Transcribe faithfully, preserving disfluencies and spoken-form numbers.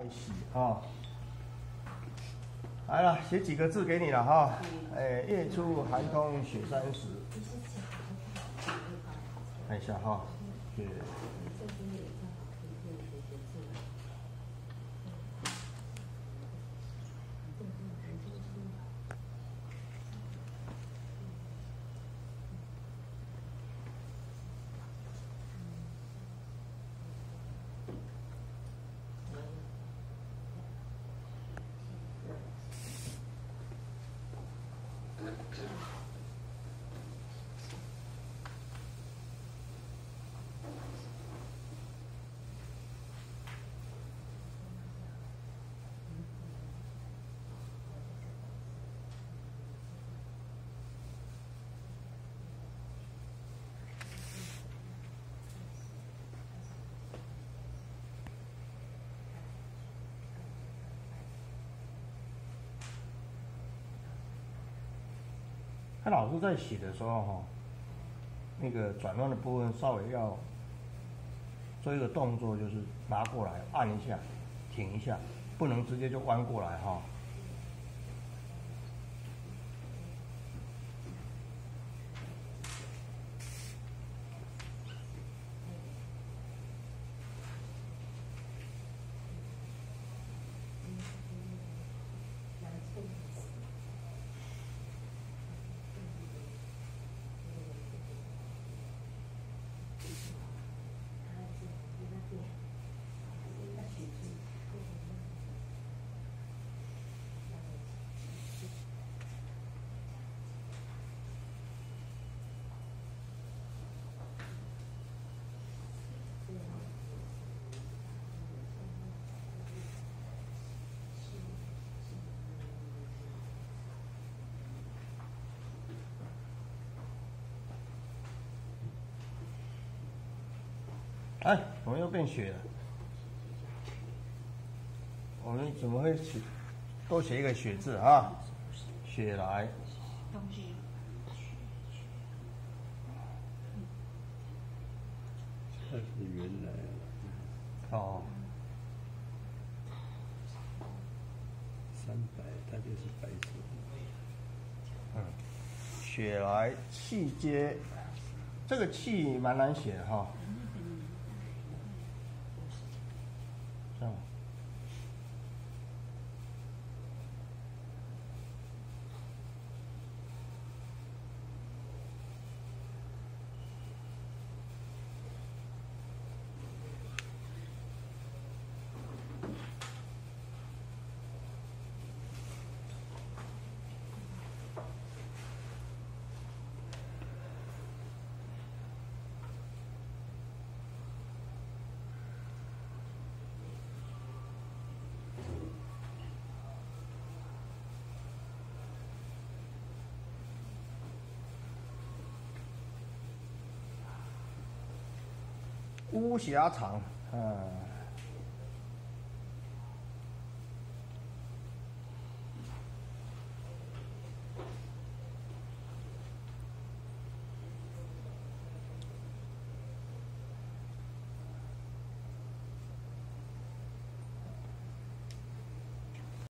洗哈。来了，写几个字给你了哈。哎，夜出寒冬雪山时。看一下哈，雪。他老师在写的时候哈，那个转弯的部分稍微要做一个动作，就是拿过来按一下，停一下，不能直接就弯过来哈。哎，怎么又变雪了？我们怎么会写多写一个雪字啊？雪来。 它是原来哦。 三百，它就是白色。 嗯，雪来气接，这个气蛮难写的哈。这样。巫峡场，嗯。